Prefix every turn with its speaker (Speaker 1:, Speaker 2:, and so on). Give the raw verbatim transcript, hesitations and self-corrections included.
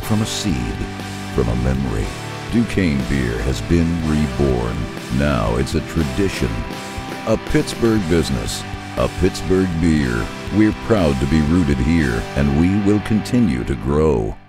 Speaker 1: from a seed, from a memory. Duquesne Beer has been reborn. Now it's a tradition. A Pittsburgh business. A Pittsburgh beer. We're proud to be rooted here, and we will continue to grow.